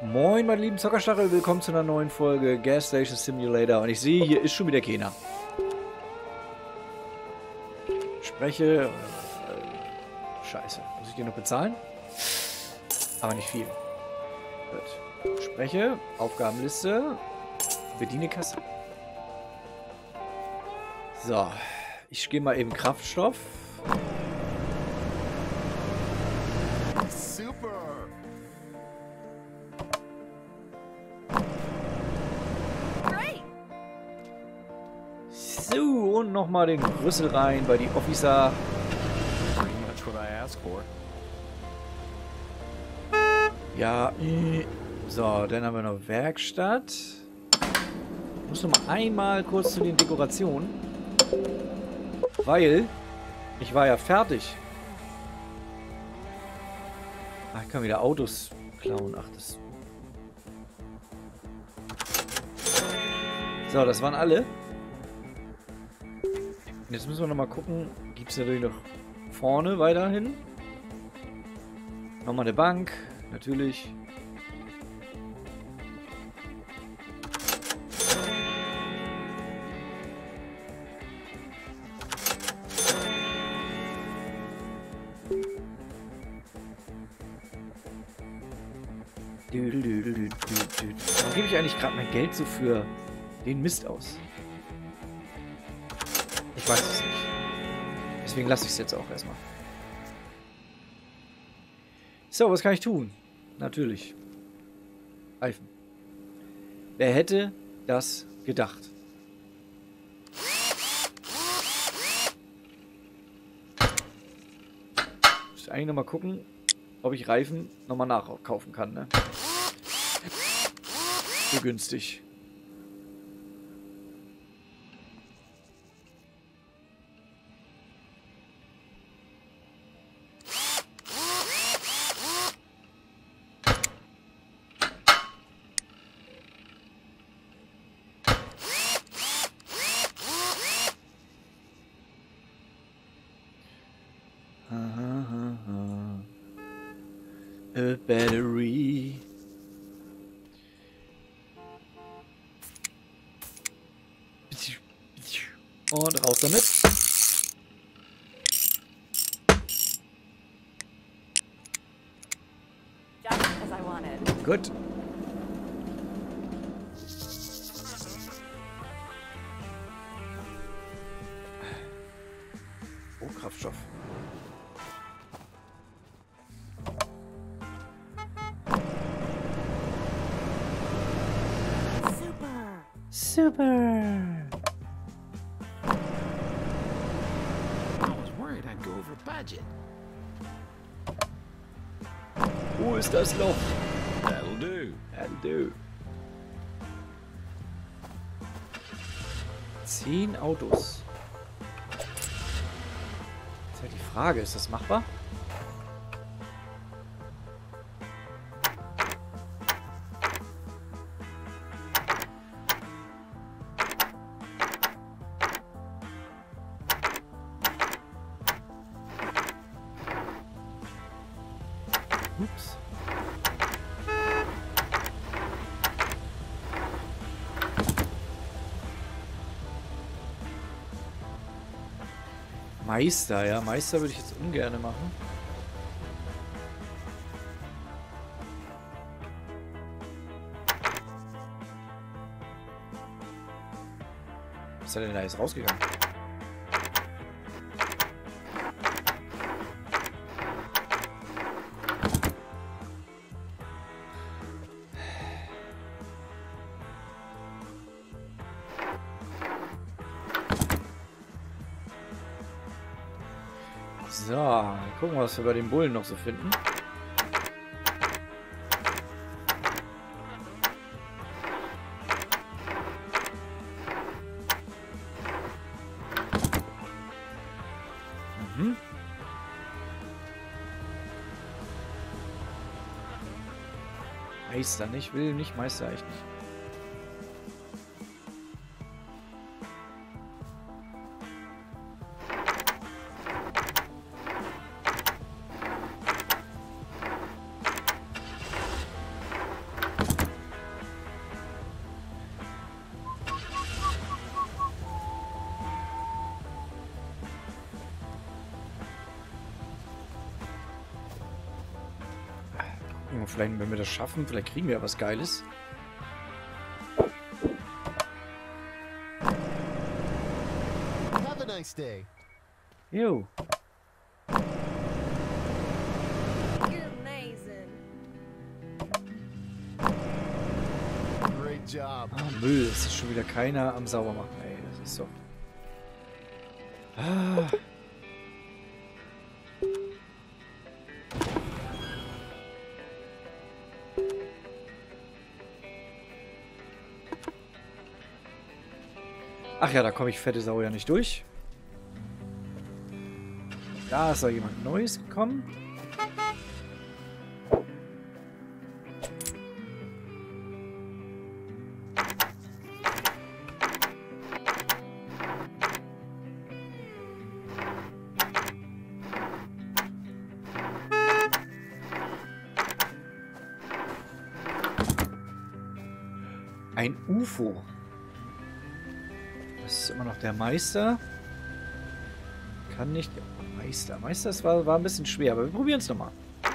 Moin, meine lieben Zockerstachel, willkommen zu einer neuen Folge Gas Station Simulator. Und ich sehe, hier ist schon wieder keiner. Spreche. Scheiße. Muss ich den noch bezahlen? Aber nicht viel. Gut. Spreche. Aufgabenliste. Bediene Kasse. So. Ich gehe mal eben Kraftstoff. Super. So, und nochmal den Rüssel rein bei die Officer. That's what I asked for. Ja, so, dann haben wir noch Werkstatt. Ich muss noch mal einmal kurz zu den Dekorationen. Weil, ich war ja fertig. Ach, ich kann wieder Autos klauen. Ach, das... So, das waren alle. Jetzt müssen wir noch mal gucken. Gibt es natürlich noch vorne weiterhin. Nochmal eine Bank. Natürlich. Warum gebe ich eigentlich gerade mein Geld so für den Mist aus? Ich weiß es nicht. Deswegen lasse ich es jetzt auch erstmal. So, was kann ich tun? Natürlich. Reifen. Wer hätte das gedacht? Ich muss eigentlich nochmal gucken, ob ich Reifen nochmal nachkaufen kann, ne? So günstig. A battery. Und raus damit. Just as I wanted. Gut. Oh, Kraftstoff. Super. I was worried I'd go over budget. Wo ist das Loch? That'll do. That'll do. 10 Autos. Jetzt ist halt die Frage, ist das machbar? Ups. Meister, ja. Meister würde ich jetzt ungern machen. Was ist denn da jetzt rausgegangen? So, gucken wir, was wir bei den Bullen noch so finden. Mhm. Meister nicht, will nicht, Meister echt nicht. gucken, vielleicht, wenn wir das schaffen, vielleicht kriegen wir ja was Geiles. Have a nice day. Jo. You're amazing. Great job. Ah, Müll. Es ist schon wieder keiner am Saubermachen. Ey, das ist doch... Ah. Ach ja, da komme ich fette Sau ja nicht durch. Da ist doch jemand Neues gekommen. Ein UFO. Das ist immer noch der Meister. Kann nicht... Meister. Meister, das war ein bisschen schwer, aber wir probieren es nochmal.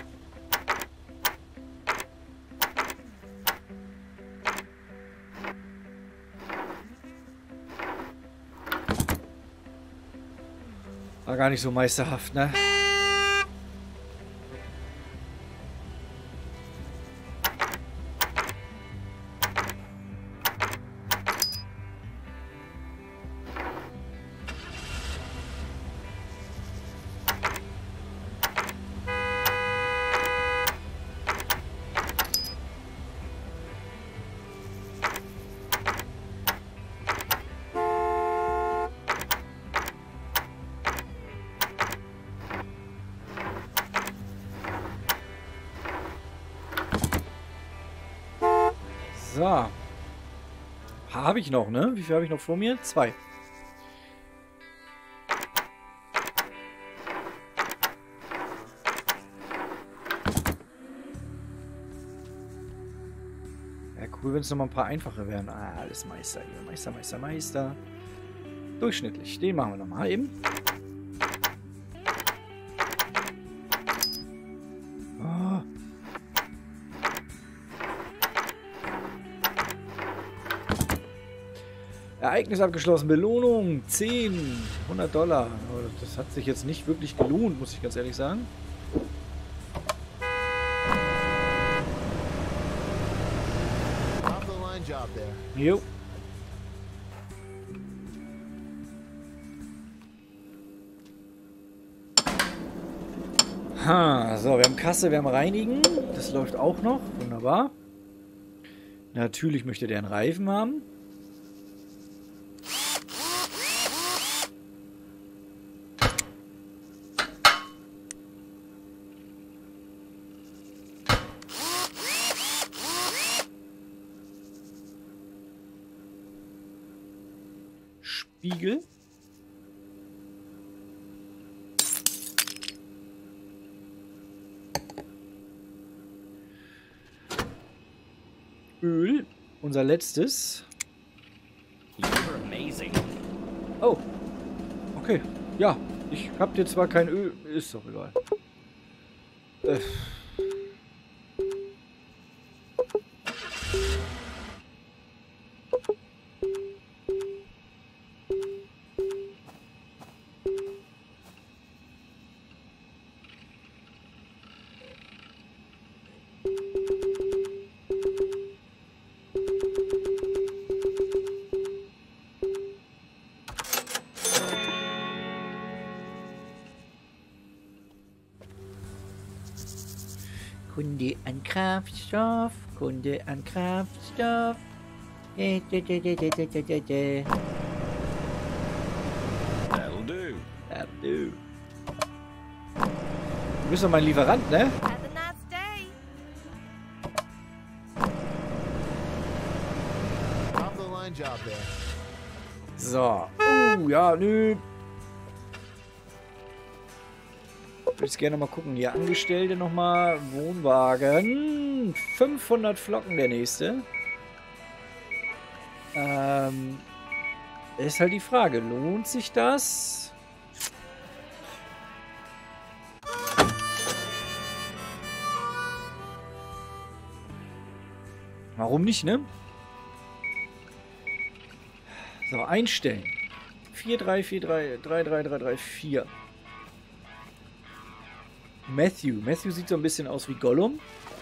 War gar nicht so meisterhaft, ne? So. Habe ich noch, ne? Wie viel habe ich noch vor mir? 2. Ja, cool, wenn es nochmal ein paar einfache wären. Ah, alles Meister hier. Meister, Meister, Meister. Durchschnittlich. Den machen wir nochmal eben. Ereignis abgeschlossen. Belohnung 10. $100. Aber das hat sich jetzt nicht wirklich gelohnt, muss ich ganz ehrlich sagen. Jo. Ha, so, wir haben Kasse, wir haben Reinigen. Das läuft auch noch. Wunderbar. Natürlich möchte der einen Reifen haben. Spiegel. Öl. Unser letztes. You're amazing. Oh. Okay. Ja. Ich hab dir zwar kein Öl. Ist doch egal. Kunde an Kraftstoff, Kunde an Kraftstoff. That'll do. Du bist doch mein Lieferant, ne? Have a nice day. Top of the line job there. So. Ja, nö. Ich würde jetzt gerne mal gucken. Hier Angestellte nochmal. Wohnwagen. 500 Flocken der nächste. Ist halt die Frage. Lohnt sich das? Warum nicht, ne? So, einstellen. 4-3-4-3-3-3-3-3-4. Matthew. Matthew sieht so ein bisschen aus wie Gollum.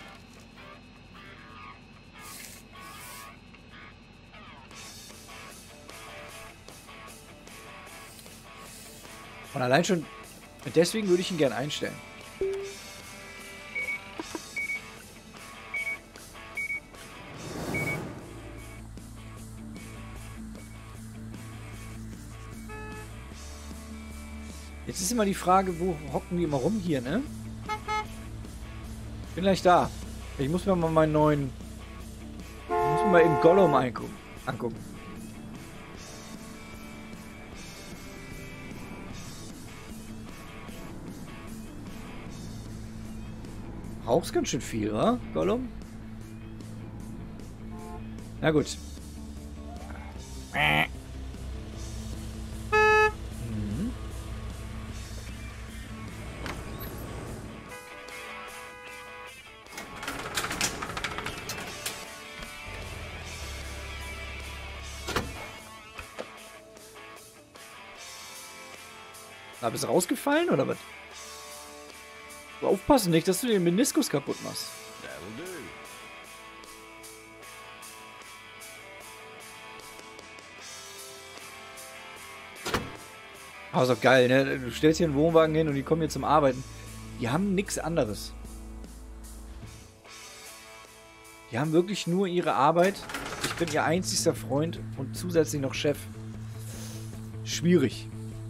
Und allein schon deswegen würde ich ihn gern einstellen. Jetzt ist immer die Frage, wo hocken die immer rum hier, ne? Bin gleich da. Ich muss mir mal meinen neuen... Ich muss mir mal eben Gollum angucken. Rauchst ganz schön viel, wa? Gollum? Na gut. Na, bist du rausgefallen oder was? Aufpassen nicht, dass du den Meniskus kaputt machst. That'll do. Aber ist doch geil, ne? Du stellst hier einen Wohnwagen hin und die kommen hier zum Arbeiten. Die haben nichts anderes. Die haben wirklich nur ihre Arbeit. Ich bin ihr einzigster Freund und zusätzlich noch Chef. Schwierig.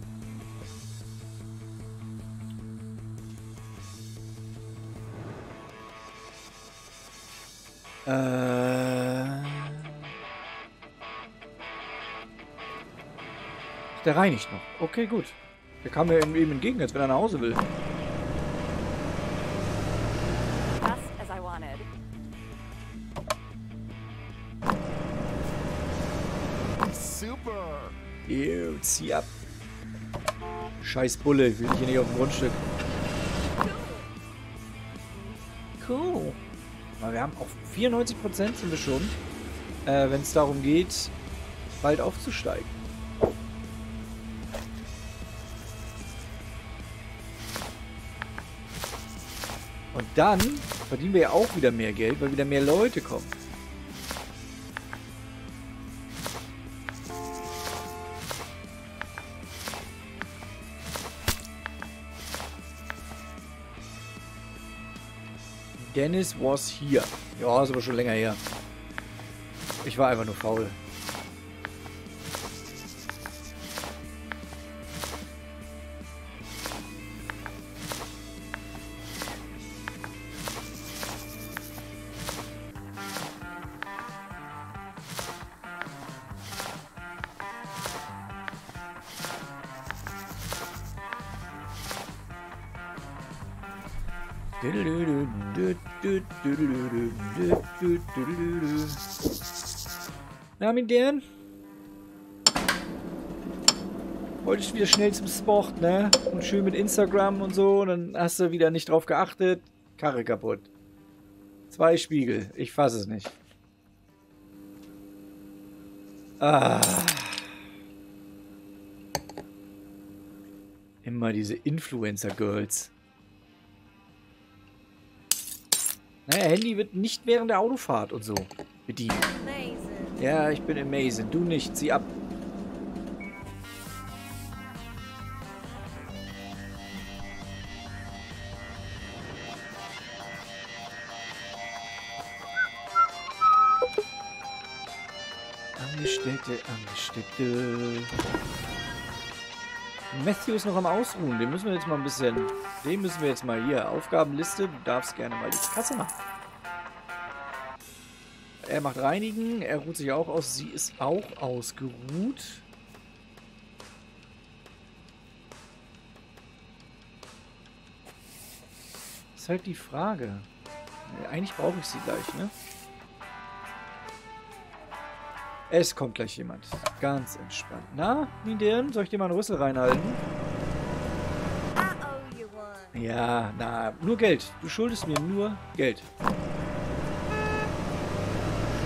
Der reinigt noch. Okay, gut. Der kam mir eben entgegen, als wenn er nach Hause will. Just as I wanted. Super. Ew, zieh ab. Scheiß Bulle, ich will dich hier nicht auf dem Grundstück. Cool. Aber wir haben auf 94% sind wir schon, wenn es darum geht, bald aufzusteigen. Und dann verdienen wir ja auch wieder mehr Geld, weil wieder mehr Leute kommen. Dennis was here. Ja, ist aber schon länger her. Ich war einfach nur faul. Na, mit deren? Wolltest wieder schnell zum Sport, ne? Und schön mit Instagram und so. Und dann hast du wieder nicht drauf geachtet. Karre kaputt. 2 Spiegel. Ich fasse es nicht. Ah. Immer diese Influencer-Girls. Naja, Handy wird nicht während der Autofahrt und so bedient. Amazing. Ja, ich bin amazing. Du nicht. Zieh ab. Angestellte. Matthew ist noch am Ausruhen. Den müssen wir jetzt mal ein bisschen... Den müssen wir jetzt mal hier. Aufgabenliste. Du darfst gerne mal die Kasse machen. Er macht Reinigen. Er ruht sich auch aus. Sie ist auch ausgeruht. Ist halt die Frage. Eigentlich brauche ich sie gleich, ne? Es kommt gleich jemand. Ganz entspannt. Na, Niedern, soll ich dir mal einen Rüssel reinhalten? I owe you one. Ja, na, nur Geld. Du schuldest mir nur Geld.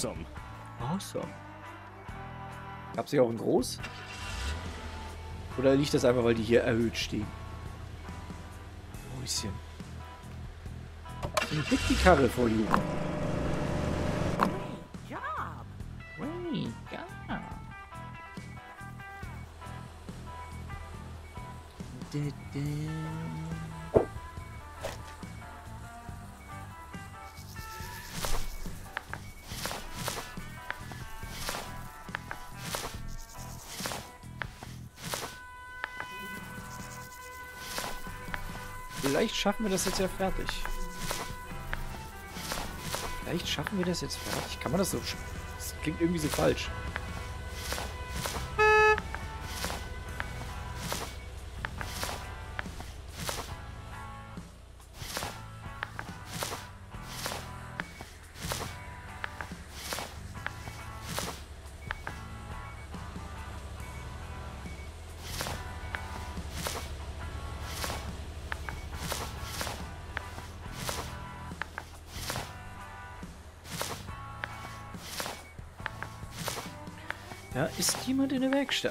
Awesome. Awesome. Gab es hier auch in groß? Oder liegt das einfach, weil die hier erhöht stehen? Häuschen. Wie dick die Karre vor you. Great job. Hey, ja. Vielleicht schaffen wir das jetzt ja fertig. Vielleicht schaffen wir das jetzt fertig. Kann man das so... Das klingt irgendwie so falsch. Da ist jemand in der Werkstatt.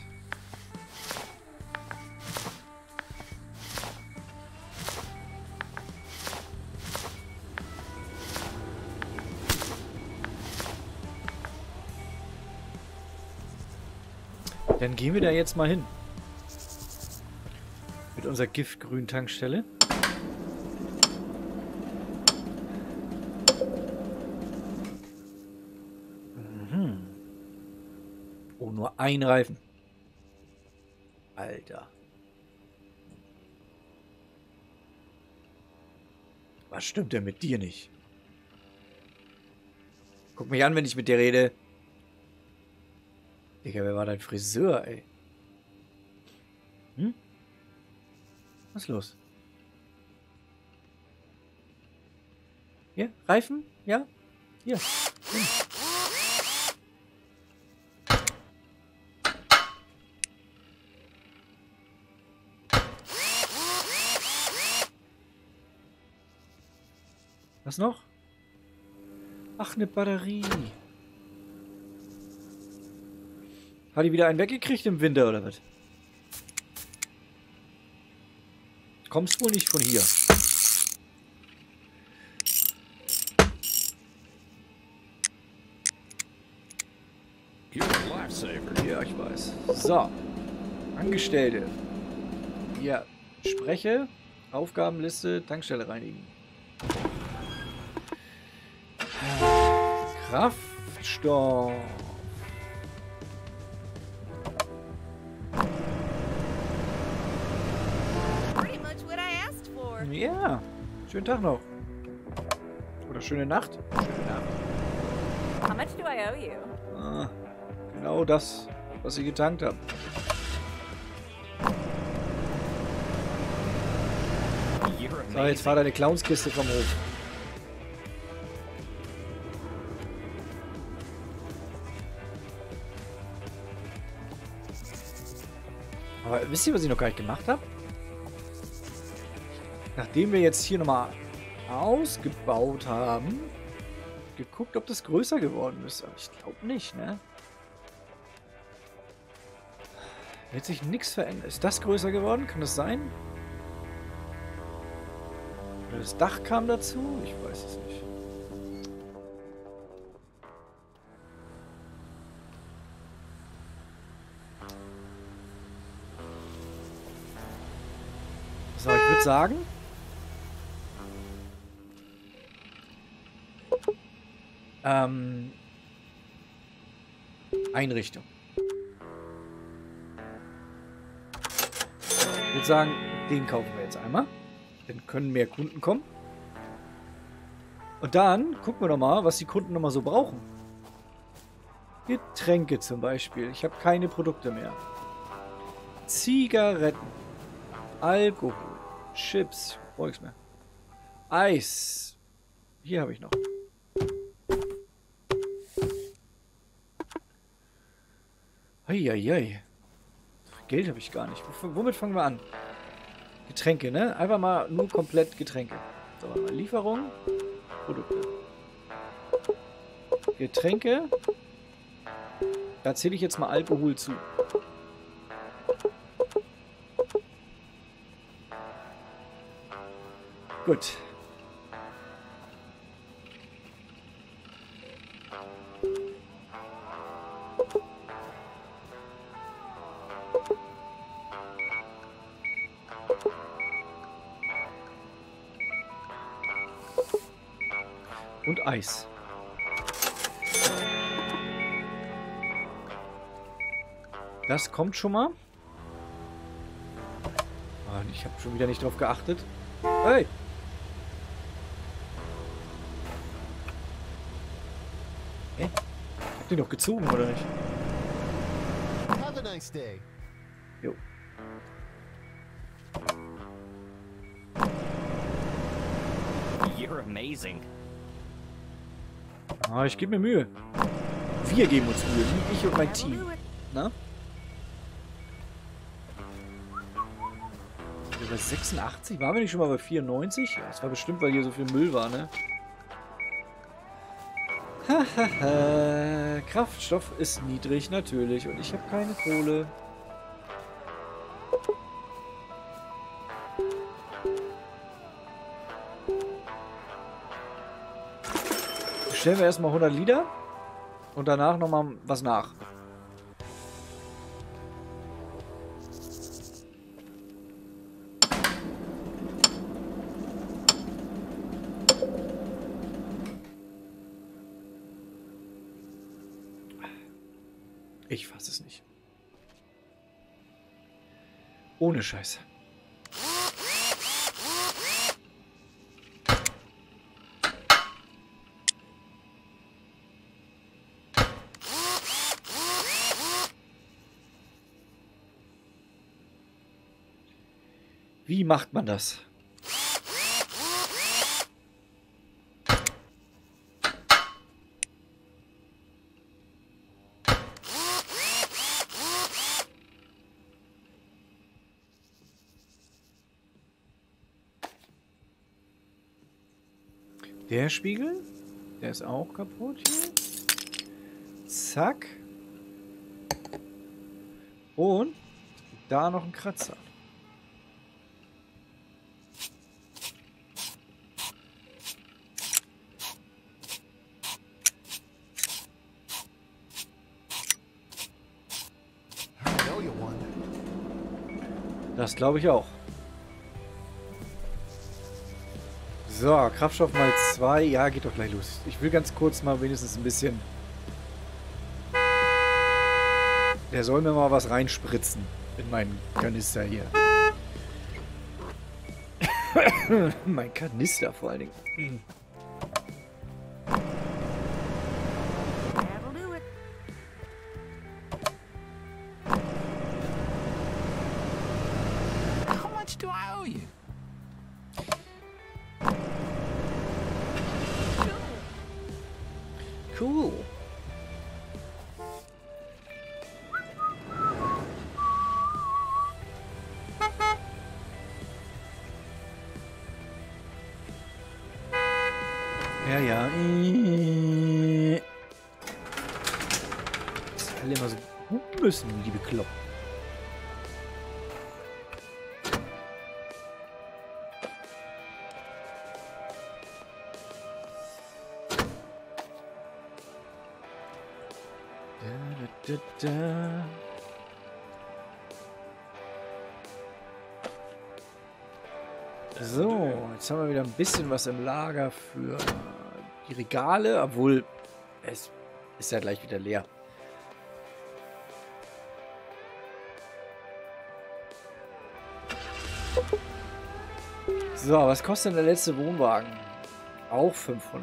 Dann gehen wir da jetzt mal hin. Mit unserer Giftgrün-Tankstelle. Oh, nur ein Reifen. Alter. Was stimmt denn mit dir nicht? Guck mich an, wenn ich mit dir rede. Digga, wer war dein Friseur, ey? Hm? Was ist los? Hier, Reifen? Ja? Hier. Hm. Was noch? Ach, eine Batterie. Hat die wieder einen weggekriegt im Winter, oder was? Kommst wohl nicht von hier. You're a lifesaver. Ja, ich weiß. So. Angestellte. Ja. Spreche. Aufgabenliste. Tankstelle reinigen. Kraftstoff. Pretty much what I asked for. Ja. Schönen Tag noch. Oder schöne Nacht. Schöne Nacht. How much do I owe you? Ah, genau das, was ich getankt habe. You're So, jetzt fahr deine Clownskiste vom Hof. Aber wisst ihr, was ich noch gar nicht gemacht habe? Nachdem wir jetzt hier nochmal ausgebaut haben, geguckt, ob das größer geworden ist. Aber ich glaube nicht, ne? Wird sich nichts verändert. Ist das größer geworden? Kann das sein? Oder das Dach kam dazu? Ich weiß es nicht. So, ich würde sagen... Einrichtung. Ich würde sagen, den kaufen wir jetzt einmal. Dann können mehr Kunden kommen. Und dann gucken wir doch mal, was die Kunden noch mal so brauchen. Getränke zum Beispiel. Ich habe keine Produkte mehr. Zigaretten. Alkohol. Chips. Brauche ich mehr. Eis. Hier habe ich noch. Eieiei. Geld habe ich gar nicht. Womit fangen wir an? Getränke, ne? Einfach mal nur komplett Getränke. So, Lieferung. Produkte. Getränke. Da zähle ich jetzt mal Alkohol zu. Gut. Und Eis. Das kommt schon mal. Ah, ich habe schon wieder nicht drauf geachtet. Hey! Hä? Ich hab den doch gezogen, oder nicht? Have a nice day. Jo. You're amazing. Ah, ich gebe mir Mühe. Wir geben uns Mühe. Ich und mein That'll Team. do it. Na? Bei 86? Waren wir nicht schon mal bei 94? Ja, das war bestimmt, weil hier so viel Müll war, ne? Hahaha. Kraftstoff ist niedrig, natürlich. Und ich habe keine Kohle. Stellen wir erstmal 100 Liter. Und danach nochmal was nach. Ich fasse es nicht. Ohne Scheiß. Wie macht man das? Der Spiegel, der ist auch kaputt hier. Zack. Und da noch ein Kratzer. I know you won. Das glaube ich auch. So, Kraftstoff mal 2. Ja, geht doch gleich los. Ich will ganz kurz mal wenigstens ein bisschen... Der soll mir mal was reinspritzen in meinen Kanister hier. Mein Kanister vor allen Dingen. That'll do it. How much do I owe you? Cool. Ja, ja. Dass alle immer so gut müssen, liebe Klopp. Da. So, jetzt haben wir wieder ein bisschen was im Lager für die Regale, obwohl es ist ja gleich wieder leer. So, was kostet denn der letzte Wohnwagen? Auch 500.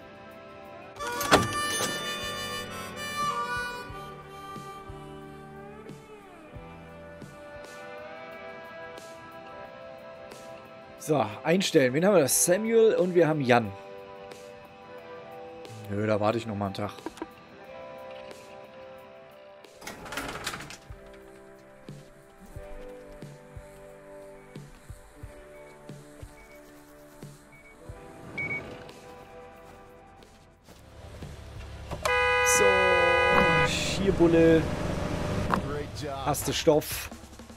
So, einstellen. Wen haben wir das? Samuel und wir haben Jan. Nö, da warte ich noch mal einen Tag. Bierbulle. Great job. Hast du Stoff.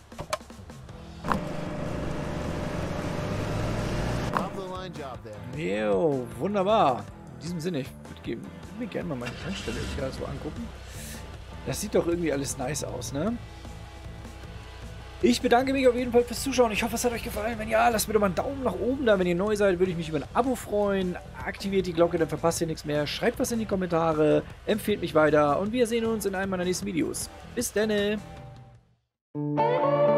Top of the line job there. Jo, wunderbar. In diesem Sinne, ich würde mir gerne mal meine Tankstelle gerade so angucken. Das sieht doch irgendwie alles nice aus, ne? Ich bedanke mich auf jeden Fall fürs Zuschauen. Ich hoffe, es hat euch gefallen. Wenn ja, lasst mir doch mal einen Daumen nach oben da. Wenn ihr neu seid, würde ich mich über ein Abo freuen. Aktiviert die Glocke, dann verpasst ihr nichts mehr. Schreibt was in die Kommentare. Empfehlt mich weiter. Und wir sehen uns in einem meiner nächsten Videos. Bis dann.